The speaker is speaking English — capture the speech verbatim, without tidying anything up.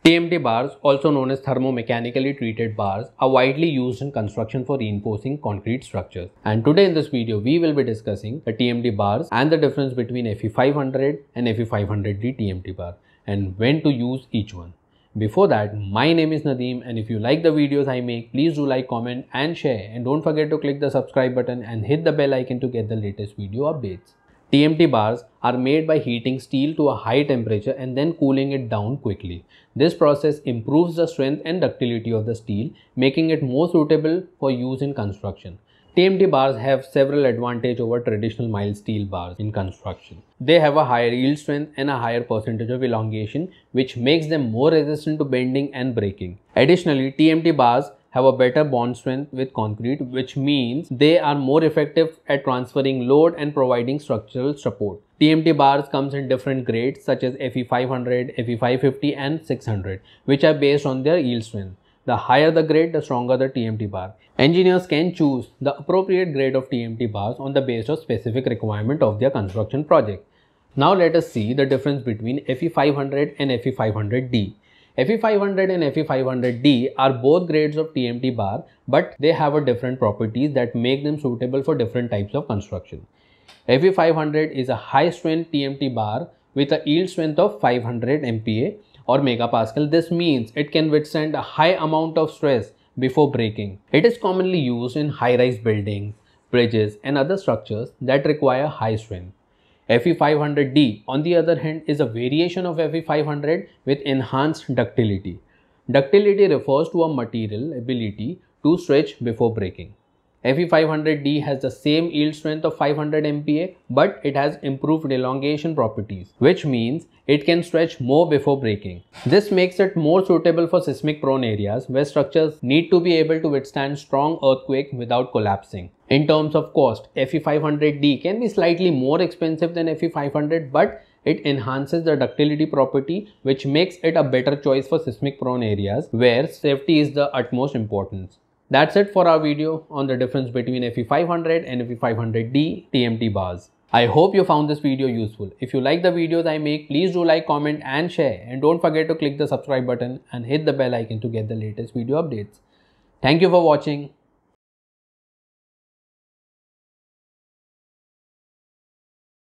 T M T bars, also known as thermomechanically treated bars, are widely used in construction for reinforcing concrete structures. And today in this video, we will be discussing the T M T bars and the difference between F E five hundred and F E five hundred D T M T bar and when to use each one. Before that, my name is Nadeem, and if you like the videos I make, please do like, comment and share, and don't forget to click the subscribe button and hit the bell icon to get the latest video updates. T M T bars are made by heating steel to a high temperature and then cooling it down quickly. This process improves the strength and ductility of the steel, making it more suitable for use in construction. T M T bars have several advantages over traditional mild steel bars in construction. They have a higher yield strength and a higher percentage of elongation, which makes them more resistant to bending and breaking. Additionally, T M T bars have a better bond strength with concrete, which means they are more effective at transferring load and providing structural support. T M T bars comes in different grades such as F E five hundred, F E five fifty and six hundred, which are based on their yield strength. The higher the grade, the stronger the T M T bar. Engineers can choose the appropriate grade of T M T bars on the basis of specific requirement of their construction project. Now let us see the difference between F E five hundred and F E five hundred D. F E five hundred and F E five hundred D are both grades of T M T bar, but they have a different properties that make them suitable for different types of construction. F E five hundred is a high strength T M T bar with a yield strength of five hundred M P A or megapascal. This means it can withstand a high amount of stress before breaking. It is commonly used in high-rise buildings, bridges and other structures that require high strength. F E five hundred D, on the other hand, is a variation of F E five hundred with enhanced ductility. Ductility refers to a material ability to stretch before breaking. F E five hundred D has the same yield strength of five hundred M P A, but it has improved elongation properties, which means it can stretch more before breaking. This makes it more suitable for seismic prone areas where structures need to be able to withstand strong earthquake without collapsing. In terms of cost, F E five hundred D can be slightly more expensive than F E five hundred, but it enhances the ductility property, which makes it a better choice for seismic prone areas where safety is the utmost importance. That's it for our video on the difference between F E five hundred and F E five hundred D T M T bars. I hope you found this video useful. If you like the videos I make, please do like, comment and share, and don't forget to click the subscribe button and hit the bell icon to get the latest video updates. Thank you for watching.